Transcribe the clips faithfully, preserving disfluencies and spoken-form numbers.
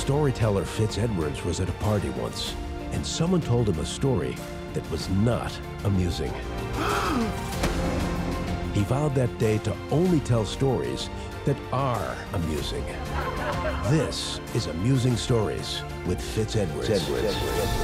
Storyteller Fitz Edwards was at a party once, and someone told him a story that was not amusing. He vowed that day to only tell stories that are amusing. This is Amusing Stories with Fitz Edwards. Edwards.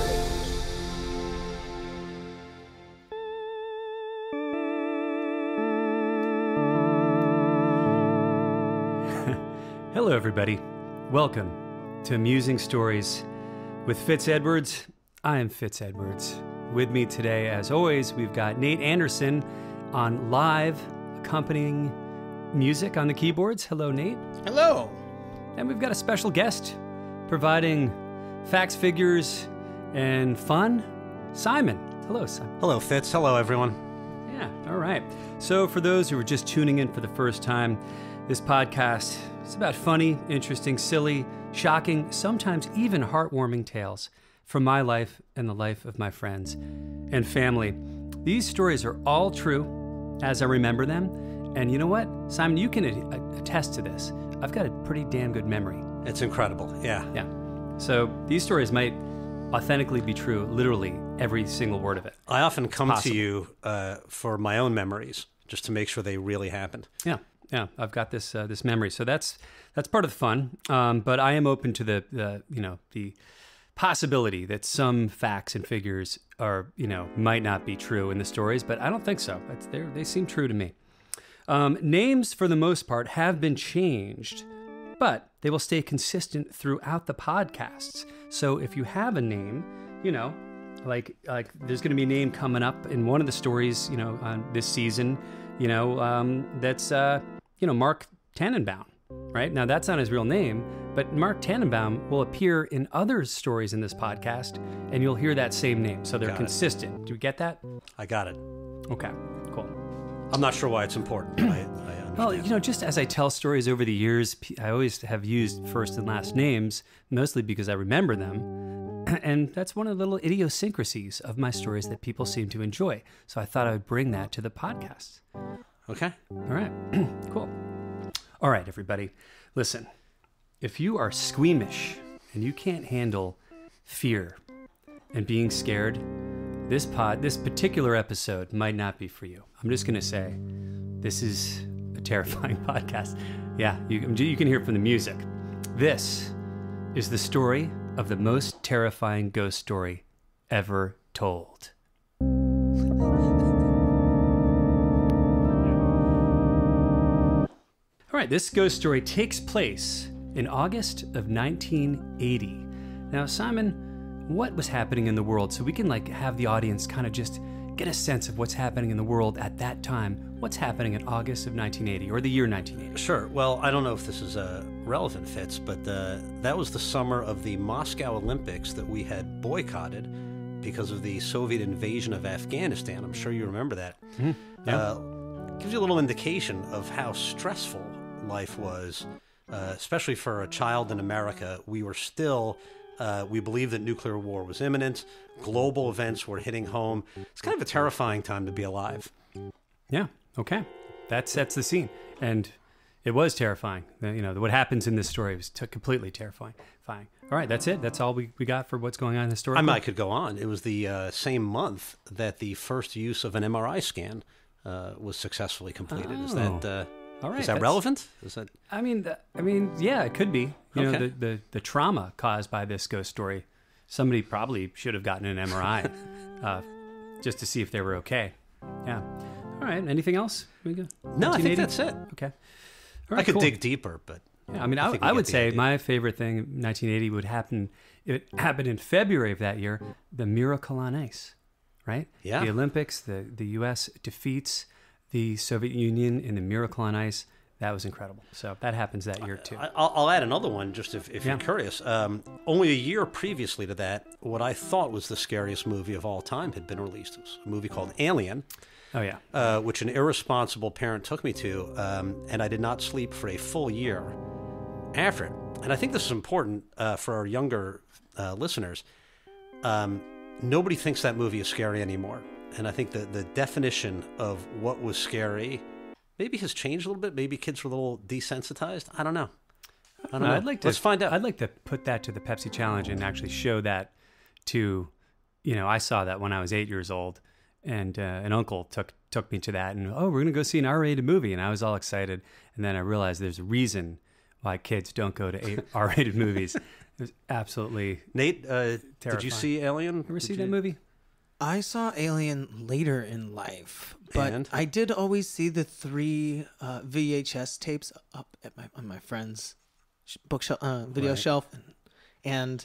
Hello, everybody. Welcome to Amusing Stories with Fitz Edwards. I am Fitz Edwards. With me today, as always, we've got Nate Anderson on live accompanying music on the keyboards. Hello, Nate. Hello. And we've got a special guest providing facts, figures, and fun. Simon. Hello, Simon. Hello, Fitz. Hello, everyone. Yeah, all right. So for those who are just tuning in for the first time, this podcast is about funny, interesting, silly, shocking, sometimes even heartwarming tales from my life and the life of my friends and family. These stories are all true as I remember them. And you know what? Simon, you can a- attest to this. I've got a pretty damn good memory. It's incredible. Yeah. Yeah. So these stories might authentically be true, literally every single word of it. I often come Possible. to you uh, for my own memories, just to make sure they really happened. Yeah. Yeah, I've got this uh, this memory, so that's that's part of the fun. Um, but I am open to the, the you know the possibility that some facts and figures are you know might not be true in the stories, but I don't think so. That's, they seem true to me. Um, names, for the most part, have been changed, but they will stay consistent throughout the podcasts. So if you have a name, you know, like like there's going to be a name coming up in one of the stories, you know, on this season, you know, um, that's. Uh, You know, Mark Tannenbaum, right? Now, that's not his real name, but Mark Tannenbaum will appear in other stories in this podcast, and you'll hear that same name. So they're Got consistent. it. Do you get that? I got it. Okay, cool. I'm not sure why it's important. I, I understand. Well, you know, just as I tell stories over the years, I always have used first and last names, mostly because I remember them. And that's one of the little idiosyncrasies of my stories that people seem to enjoy. So I thought I would bring that to the podcast. Okay. All right, cool. All right, everybody, listen. If you are squeamish and you can't handle fear and being scared, this pod, this particular episode might not be for you. I'm just going to say, this is a terrifying podcast. Yeah, you, you can hear it from the music. This is the story of the most terrifying ghost story ever told. All right, this ghost story takes place in August of nineteen eighty. Now, Simon, what was happening in the world so we can like have the audience kind of just get a sense of what's happening in the world at that time? What's happening in August of nineteen eighty or the year nineteen eighty? Sure. Well, I don't know if this is uh, relevant, Fitz, but uh, that was the summer of the Moscow Olympics that we had boycotted because of the Soviet invasion of Afghanistan. I'm sure you remember that. Mm-hmm. Yeah. Uh, gives you a little indication of how stressful life was, uh, especially for a child in America. We were still, uh, we believed that nuclear war was imminent. Global events were hitting home. It's kind of a terrifying time to be alive. Yeah, okay. That sets the scene. And it was terrifying. You know, what happens in this story was t- completely terrifying. Fine. All right, that's it. That's all we, we got for what's going on in the story. I mean, I could go on. It was the uh, same month that the first use of an M R I scan uh, was successfully completed. Oh. Is that... Uh, All right, Is that that's- relevant? Is that? I mean, the, I mean, yeah, it could be. You know, Okay. the, the the trauma caused by this ghost story. Somebody probably should have gotten an M R I uh, just to see if they were okay. Yeah. All right. Anything else? We go? No, I think nineteen eighty? that's it. Okay. All right, I could cool. dig deeper, but Yeah, I mean, I, I think we I get would the say idea. my favorite thing in nineteen eighty would happen. It happened in February of that year. The Miracle on Ice, right? Yeah. The Olympics. The the U S defeats the Soviet Union in the Miracle on Ice. That was incredible. So that happens that year too. I- I'll, I'll add another one just if, if Yeah. you're curious. Um, only a year previously to that, what I thought was the scariest movie of all time had been released. It was a movie called Alien, Oh yeah. uh, which an irresponsible parent took me to, um, and I did not sleep for a full year after it. And I think this is important uh, for our younger uh, listeners. Um, nobody thinks that movie is scary anymore. And I think the, the definition of what was scary maybe has changed a little bit. Maybe kids were a little desensitized. I don't know. I don't know. I'd like to. Let's find out. I'd like to put that to the Pepsi Challenge and actually show that to, you know, I saw that when I was eight years old, and uh, an uncle took took me to that, and oh, we're gonna go see an R-rated movie, and I was all excited, and then I realized there's a reason why kids don't go to R-rated movies. It was absolutely Nate, uh, did you terrifying. see Alien? You ever Did see you- that movie? I saw Alien later in life, but And? I did always see the three uh, V H S tapes up at my on my friend's sh- bookshelf, uh, video Right. shelf, and, and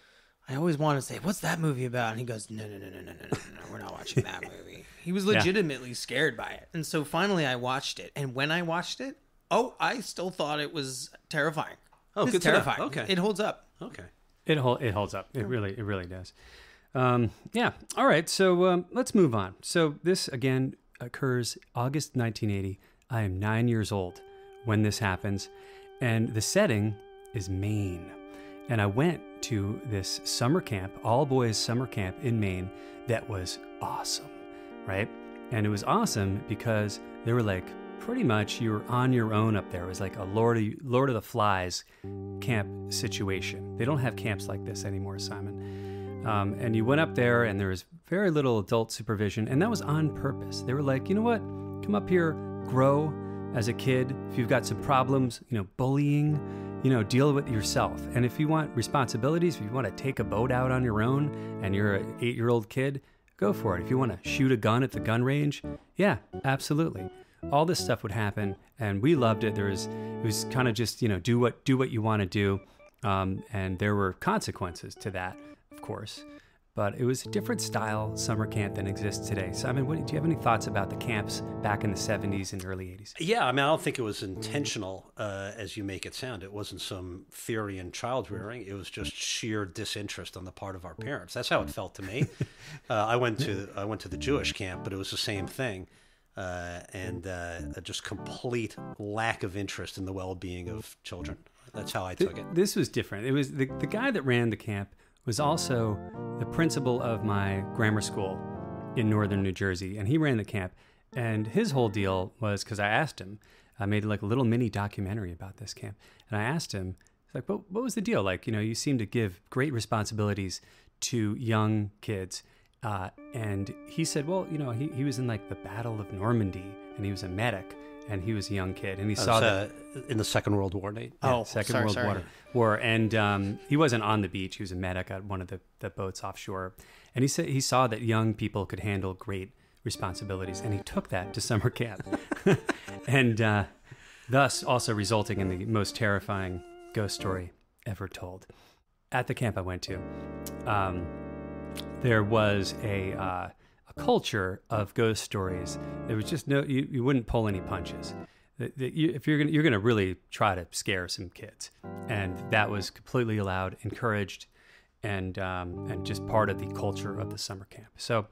I always wanted to say, "What's that movie about?" And he goes, "No, no, no, no, no, no, no, no, we're not watching that movie." He was legitimately scared by it, and so finally I watched it. And when I watched it, oh, I still thought it was terrifying. Oh, it's good to know. terrifying. Okay. It holds up. Okay. It hol- it holds up. It really it really does. Um, yeah. All right. So um, let's move on. So this again occurs August nineteen eighty. I am nine years old when this happens, and the setting is Maine. And I went to this summer camp, all boys summer camp in Maine, that was awesome, right? And it was awesome because they were like pretty much you were on your own up there. It was like a Lord of Lord of the Flies camp situation. They don't have camps like this anymore, Simon. Um, and you went up there, and there was very little adult supervision, and that was on purpose. They were like, you know what? Come up here, grow as a kid. If you've got some problems, you know, bullying, you know, deal with it yourself. And if you want responsibilities, if you want to take a boat out on your own, and you're an eight-year-old kid, go for it. If you want to shoot a gun at the gun range, yeah, absolutely. All this stuff would happen, and we loved it. There was, it was kind of just, you know, do what do what you want to do, um, and there were consequences to that, of course. But it was a different style summer camp than exists today. Simon, what, do you have any thoughts about the camps back in the seventies and early eighties? Yeah, I mean, I don't think it was intentional, uh, as you make it sound. It wasn't some theory in child rearing. It was just sheer disinterest on the part of our parents. That's how it felt to me. uh, I went to I went to the Jewish camp, but it was the same thing. Uh, and uh, a just complete lack of interest in the well-being of children. That's how I took it. This was different. It was the, the guy that ran the camp was also the principal of my grammar school in northern New Jersey, and he ran the camp. And his whole deal was, because I asked him, I made like a little mini documentary about this camp, and I asked him, like, what, what was the deal? Like, you know, you seem to give great responsibilities to young kids. Uh, and he said, well, you know, he, he was in like the Battle of Normandy, and he was a medic, and he was a young kid, and he I saw was, that uh, in the Second World War, Nate. yeah, Oh, Second sorry, World sorry. War. War, and um, he wasn't on the beach. He was a medic at one of the, the boats offshore, and he said he saw that young people could handle great responsibilities, and he took that to summer camp, and uh, thus also resulting in the most terrifying ghost story ever told. At the camp I went to, um, there was a uh, a culture of ghost stories. There was just no you, you wouldn't pull any punches. That- that you- If you're gonna you're gonna really try to scare some kids, and that was completely allowed, encouraged, and um, and just part of the culture of the summer camp. So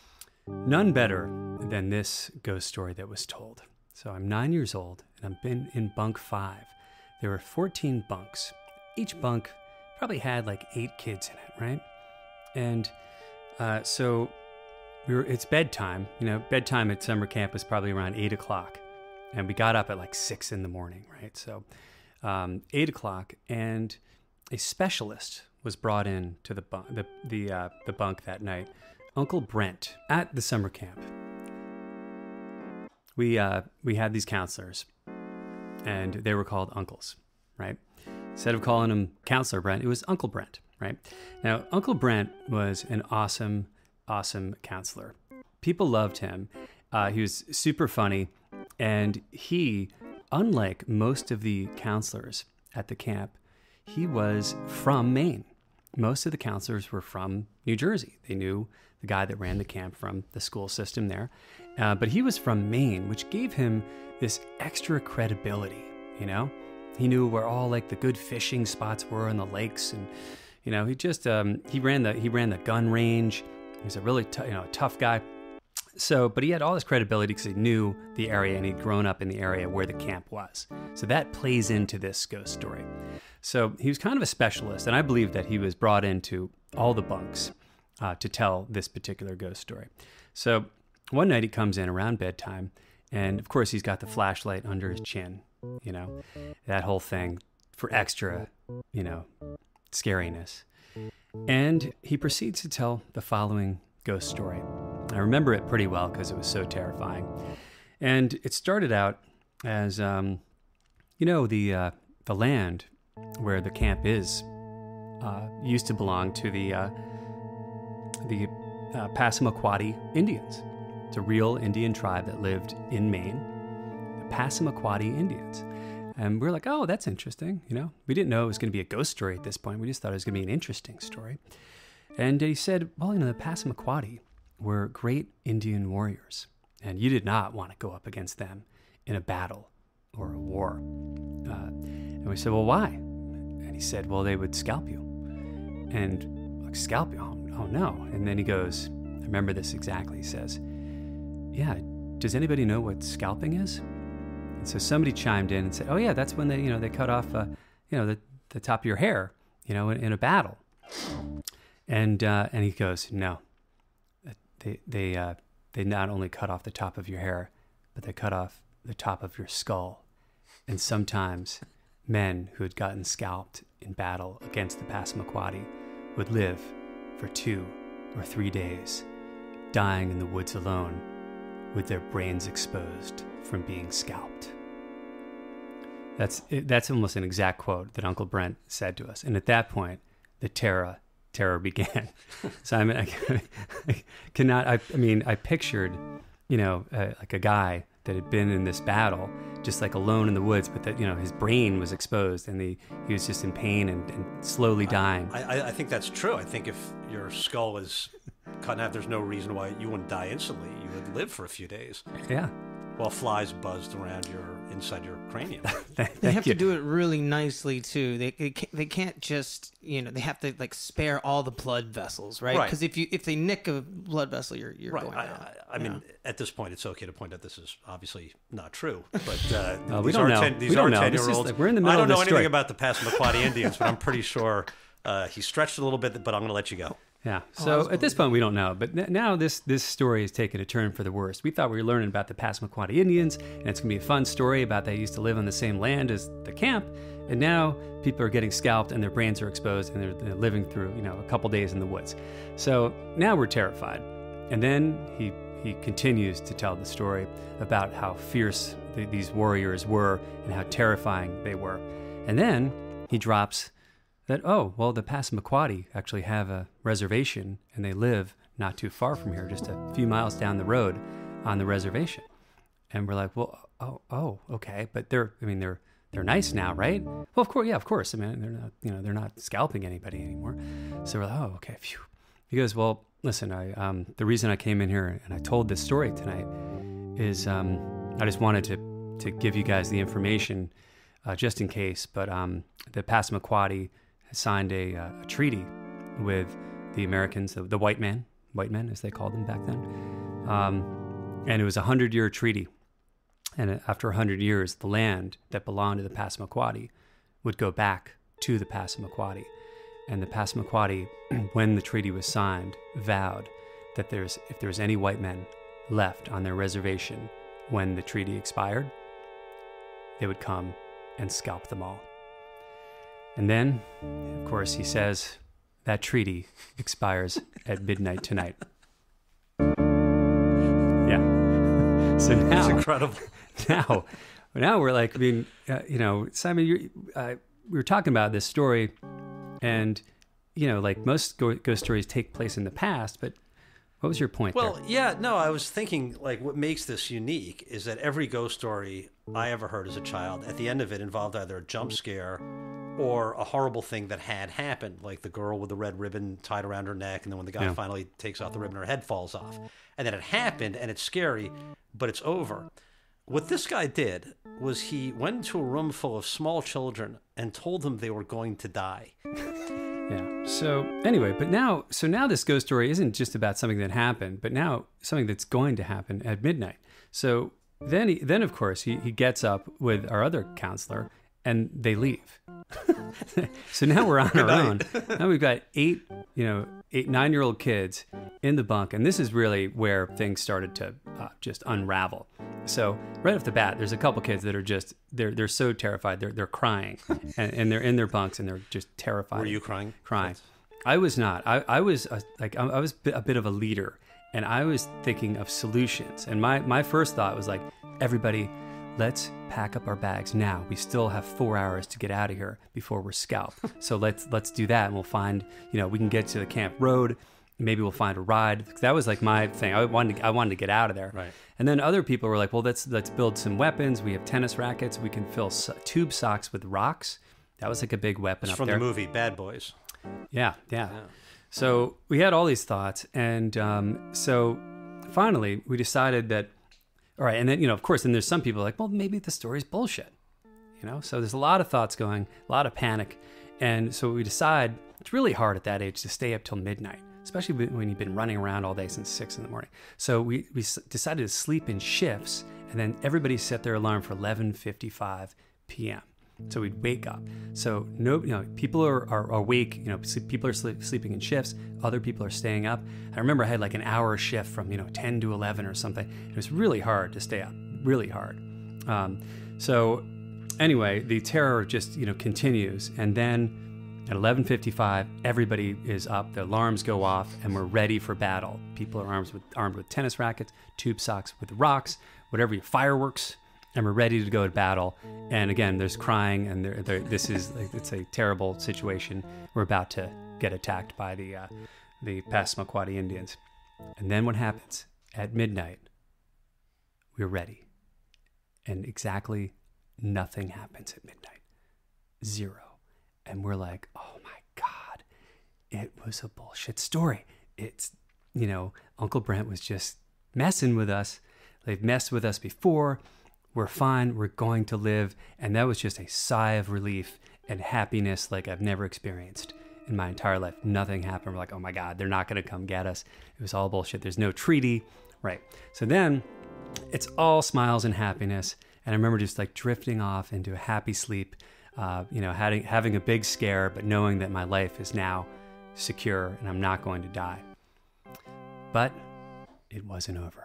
none better than this ghost story that was told. So I'm nine years old, and I've been in bunk five. There were fourteen bunks. Each bunk probably had like eight kids in it, right? And uh, so we were. It's bedtime. You know, bedtime at summer camp was probably around eight o'clock, and we got up at like six in the morning, right? So um, eight o'clock, and a specialist was brought in to the bunk, the the uh, the bunk that night. Uncle Brent at the summer camp. We uh, we had these counselors, and they were called uncles, right? Instead of calling him Counselor Brent, it was Uncle Brent, right? Now, Uncle Brent was an awesome, awesome counselor. People loved him. Uh, he was super funny, and he, unlike most of the counselors at the camp, he was from Maine. Most of the counselors were from New Jersey. They knew the guy that ran the camp from the school system there. Uh, but he was from Maine, which gave him this extra credibility, you know? He knew where all like the good fishing spots were in the lakes, and you know, he just um, he ran the he ran the gun range. He was a really t- you know tough guy. So, but he had all this credibility because he knew the area and he'd grown up in the area where the camp was. So that plays into this ghost story. So he was kind of a specialist, and I believe that he was brought into all the bunks uh, to tell this particular ghost story. So one night he comes in around bedtime, and of course he's got the flashlight under his chin. You know, that whole thing. for extra, you know, scariness. And he proceeds to tell the following ghost story. I remember it pretty well because it was so terrifying. And it started out as, um, you know, the uh, the land where the camp is uh, used to belong to the uh, the uh, Passamaquoddy Indians. It's a real Indian tribe that lived in Maine, the Passamaquoddy Indians. And we we're like, oh, that's interesting. You know, we didn't know it was going to be a ghost story at this point. We just thought it was going to be an interesting story. And he said, well, you know, the Passamaquoddy were great Indian warriors, and you did not want to go up against them in a battle or a war. Uh, and we said, well, why? And he said, well, they would scalp you. And like, scalp you? Oh, oh, no. And then he goes, I remember this exactly. He says, yeah, does anybody know what scalping is? And so somebody chimed in and said, oh, yeah, that's when they, you know, they cut off, uh, you know, the, the top of your hair, you know, in, in a battle. And uh, and he goes, no, they they uh, they not only cut off the top of your hair, but they cut off the top of your skull. And sometimes men who had gotten scalped in battle against the Passamaquoddy would live for two or three days, dying in the woods alone, with their brains exposed from being scalped. That's that's almost an exact quote that Uncle Brent said to us. And at that point, the terror terror began. So I mean, I, I cannot. I, I mean, I pictured, you know, uh, like a guy that had been in this battle, just like alone in the woods, but that, you know, his brain was exposed and the, he was just in pain and, and slowly dying. I, I, I think that's true. I think if your skull is cut in half, there's no reason why you wouldn't die instantly. You would live for a few days. Yeah. While flies buzzed around your inside your cranium. They have to do it really nicely too. They they can't, they can't just, you know, they have to like spare all the blood vessels, right? Right. Because if you if they nick a blood vessel, you're you're Right. going I, down. I, I mean, at this point, it's okay to point out this is obviously not true. But uh, Uh, we these don't are know. ten, these We don't are know. This is ten-year-olds. like- we're in the middle I don't of know this anything story. about the Passamaquoddy Indians, but I'm pretty sure uh, he stretched a little bit. But I'm going to let you go. Yeah. So at this point, we don't know. But n- now this this story has taken a turn for the worst. We thought we were learning about the Passamaquoddy Indians, and it's going to be a fun story about they used to live on the same land as the camp. And now people are getting scalped and their brains are exposed and they're, they're living through, you know, a couple days in the woods. So now we're terrified. And then he, he continues to tell the story about how fierce the, these warriors were and how terrifying they were. And then he drops that, oh, well, the Passamaquoddy actually have a reservation and they live not too far from here, just a few miles down the road on the reservation. And we're like, well, oh, oh, okay. But they're, I mean, they're, they're nice now, right? Well, of course, yeah, of course. I mean, they're not, you know, they're not scalping anybody anymore. So we're like, oh, okay, phew. He goes, well, listen, I, um, the reason I came in here and I told this story tonight is um, I just wanted to, to give you guys the information uh, just in case. But um, the Passamaquoddy signed a, uh, a treaty with the Americans, the, the white man, white men as they called them back then. Um, and it was a hundred-year treaty. And after a hundred years, the land that belonged to the Passamaquoddy would go back to the Passamaquoddy. And the Passamaquoddy, when the treaty was signed, vowed that there's if there's any white men left on their reservation when the treaty expired, they would come and scalp them all. And then, of course, he says that treaty expires at midnight tonight. Yeah. So now, That's incredible. now, now we're like, I mean, uh, you know, Simon, you uh, we were talking about this story, and you know, like most go- ghost stories take place in the past, but what was your point Well, there? yeah, no, I was thinking, like, what makes this unique is that every ghost story I ever heard as a child, at the end of it, involved either a jump scare or a horrible thing that had happened, like the girl with the red ribbon tied around her neck, and then when the guy Yeah. finally takes off the ribbon, her head falls off. And then it happened, and it's scary, but it's over. What this guy did was he went into a room full of small children and told them they were going to die. Yeah. So anyway, but now, so now this ghost story isn't just about something that happened, but now something that's going to happen at midnight. So then, he, then of course, he, he gets up with our other counselor, and they leave. So now we're on our own. Now we've got eight, you know, eight, nine-year-old kids in the bunk, and this is really where things started to uh, just unravel. So right off the bat, there's a couple kids that are just they're they're so terrified they're they're crying, and, and they're in their bunks and they're just terrified. Were you crying? Crying. I was not. I I was uh, like I, I was a bit of a leader, and I was thinking of solutions. And my my first thought was like, everybody, let's pack up our bags now. We still have four hours to get out of here before we're scalped. So let's let's do that, and we'll find, you know, we can get to the camp road. Maybe we'll find a ride. That was like my thing. I wanted to, I wanted to get out of there. Right. And then other people were like, well, let's let's build some weapons. We have tennis rackets. We can fill so- tube socks with rocks. That was like a big weapon It's up from there. the movie Bad Boys. Yeah, yeah, yeah. So we had all these thoughts, and um, so finally we decided that, all right, and then, you know, of course, then there's some people like, well, maybe the story's bullshit, you know? So there's a lot of thoughts going, a lot of panic, and so we decide, it's really hard at that age to stay up till midnight, especially when you've been running around all day since six in the morning. So we, we decided to sleep in shifts, and then everybody set their alarm for eleven fifty-five p.m. So we'd wake up. So no, you know, people are, are awake. You know, people are sleep, sleeping in shifts. Other people are staying up. I remember I had like an hour shift from you know ten to eleven or something. It was really hard to stay up. Really hard. Um, so anyway, the terror just you know continues, and then at eleven fifty-five, everybody is up. The alarms go off, and we're ready for battle. People are armed with armed with tennis rackets, tube socks with rocks, whatever, fireworks. And we're ready to go to battle. And again, there's crying, and they're, they're, this is like, it's a terrible situation. We're about to get attacked by the uh, the Passamaquoddy Indians. And then what happens? At midnight, we're ready. And exactly nothing happens at midnight. Zero. And we're like, oh my God, it was a bullshit story. It's, you know, Uncle Brent was just messing with us. They've messed with us before. We're fine, we're going to live. And that was just a sigh of relief and happiness like I've never experienced in my entire life. Nothing happened. We're like, oh my God, they're not going to come get us. It was all bullshit. There's no treaty. Right. So then it's all smiles and happiness. And I remember just like drifting off into a happy sleep, uh, you know, having, having a big scare, but knowing that my life is now secure and I'm not going to die. But it wasn't over.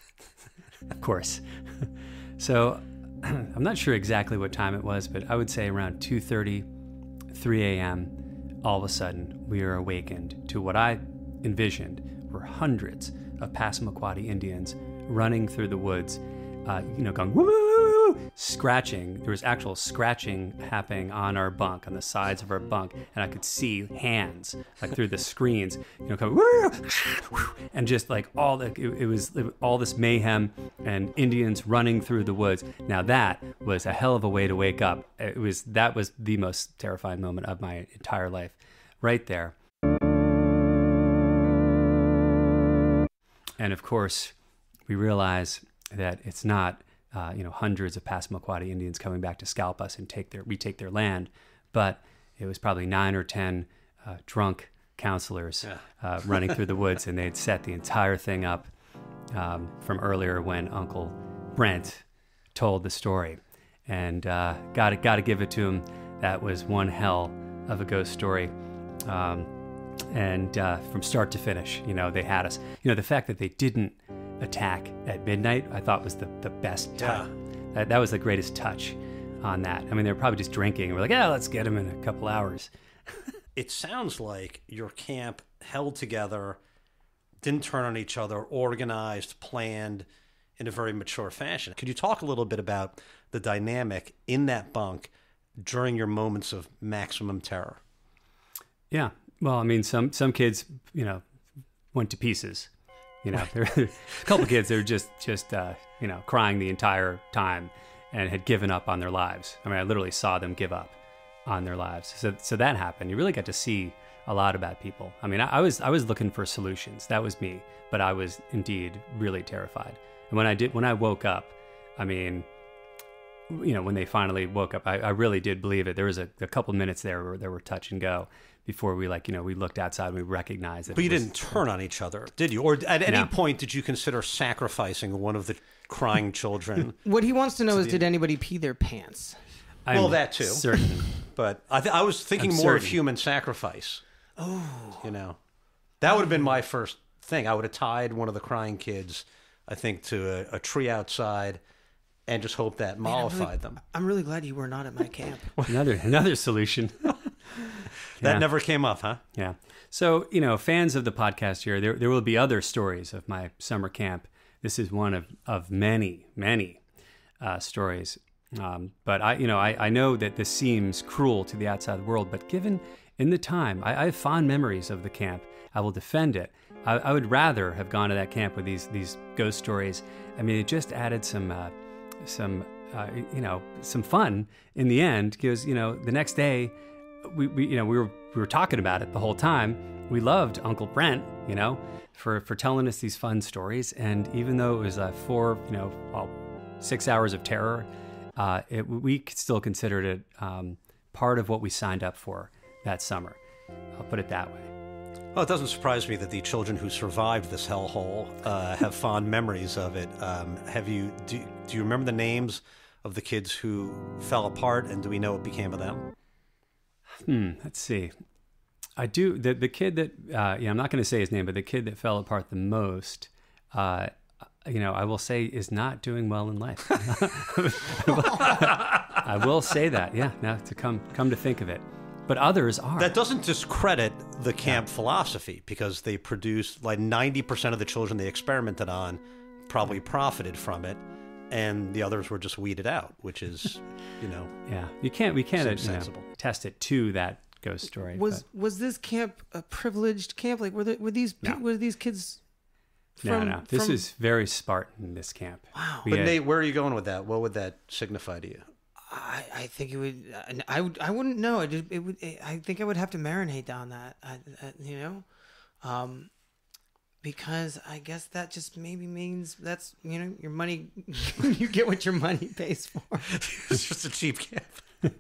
Of course. So I'm not sure exactly what time it was, but I would say around two thirty, three a.m., all of a sudden we are awakened to what I envisioned were hundreds of Passamaquoddy Indians running through the woods, uh, you know, going, woo, woo, woo, woo, scratching. There was actual scratching happening on our bunk, on the sides of our bunk, and I could see hands like through the screens, you know, going, woo, woo, and just like all the, it, it was all this mayhem and Indians running through the woods. Now that was a hell of a way to wake up. It was, that was the most terrifying moment of my entire life, right there. And of course, we realize that it's not, uh, you know, hundreds of Passamaquoddy Indians coming back to scalp us and take their retake their land, but it was probably nine or ten uh, drunk counselors yeah. uh, running through the woods, and they'd set the entire thing up um, from earlier when Uncle Brent told the story. And uh, got to got to give it to him. That was one hell of a ghost story. Um, and uh, from start to finish, you know, they had us. You know, the fact that they didn't attack at midnight, I thought was the, the best touch. Yeah. That, that was the greatest touch on that. I mean, they were probably just drinking. We're like, yeah, let's get them in a couple hours. It sounds like your camp held together, didn't turn on each other, organized, planned in a very mature fashion. Could you talk a little bit about the dynamic in that bunk during your moments of maximum terror? Yeah. Well, I mean, some, some kids, you know, went to pieces. You know, there were a couple of kids that were just, just uh, you know, crying the entire time and had given up on their lives. I mean, I literally saw them give up on their lives. So, so that happened. You really got to see a lot about people. I mean, I, I was, I was looking for solutions. That was me, but I was indeed really terrified. And when I did, when I woke up, I mean, you know, when they finally woke up, I, I really did believe it. There was a, a couple minutes there where there were touch and go before we, like, you know, we looked outside and we recognized it. But you was, didn't turn on each other, did you? Or at any no. point did you consider sacrificing one of the crying children? What he wants to know is, the... did anybody pee their pants? I'm well, that too. Certain. But I, th- I was thinking I'm more of certain. human sacrifice. Oh. You know, that would have been my first thing. I would have tied one of the crying kids, I think, to a, a tree outside and just hope that mollified Man, I'm really, them. I'm really glad you were not at my camp. Another another solution. That Yeah. never came up, huh? Yeah. So, you know, fans of the podcast here, there there will be other stories of my summer camp. This is one of, of many, many uh, stories. Um, but I, you know, I, I know that this seems cruel to the outside world, but given in the time, I, I have fond memories of the camp. I will defend it. I, I would rather have gone to that camp with these these ghost stories. I mean, it just added some uh, some uh, you know some fun in the end, because you know the next day we, we you know we were we were talking about it the whole time. We loved Uncle Brent, you know, for for telling us these fun stories, and even though it was uh, four you know well, six hours of terror. Uh, it, we still considered it um, part of what we signed up for that summer. I'll put it that way. Well, it doesn't surprise me that the children who survived this hellhole uh, have fond memories of it. Um, have you? Do, do you remember the names of the kids who fell apart, and do we know what became of them? Hmm. Let's see. I do. The the kid that uh, yeah, I'm not going to say his name, but the kid that fell apart the most. Uh, You know, I will say is not doing well in life. I will say that, yeah. Now to come come to think of it, but others are. That doesn't discredit the camp yeah. philosophy, because they produced like ninety percent of the children they experimented on probably profited from it, and the others were just weeded out, which is, you know, yeah. You can't we can't you know, sensible. test it to that ghost story. Was but. was this camp a privileged camp? Like were there, were these No. were these kids? From, no, no. This from... is very Spartan, this camp. Wow. We But had- Nate, where are you going with that? What would that signify to you? I, I think it would. I would. I wouldn't know. I just. It would. I think I would have to marinate on that. I, I, you know, um, because I guess that just maybe means that's you know your money. You get what your money pays for. It's just a cheap camp.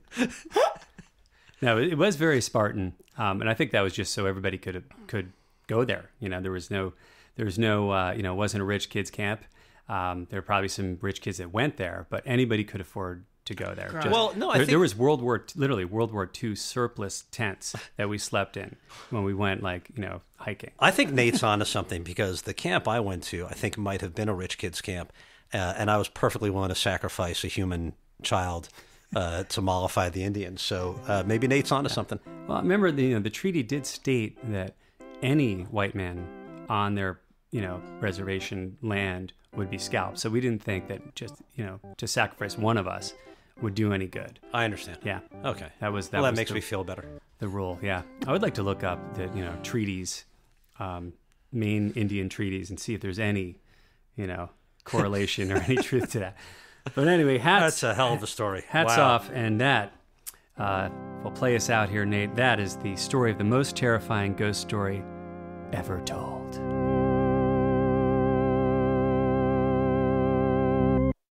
No, it was very Spartan, um, and I think that was just so everybody could could go there. You know, there was no. There was no, uh, you know, it wasn't a rich kids camp. Um, there were probably some rich kids that went there, but anybody could afford to go there. Right. Just- Well, no, I there, think- there was World War, literally World War Two surplus tents that we slept in when we went, like, you know, hiking. I think Nate's onto something, because the camp I went to, I think, might have been a rich kids camp, uh, and I was perfectly willing to sacrifice a human child uh, to mollify the Indians. So uh, maybe Nate's onto something. Well, remember, the, you know, the treaty did state that any white man on their you know, reservation land would be scalped. So we didn't think that just, you know, to sacrifice one of us would do any good. I understand. Yeah. Okay. That was, that well, that was makes the, me feel better. the rule. Yeah. I would like to look up the, you know, treaties, um, Maine Indian treaties, and see if there's any, you know, correlation or any truth to that. But anyway, hats. That's a hell of a story. Hats Wow. off. And that uh, will play us out here, Nate. That is the story of the most terrifying ghost story ever told.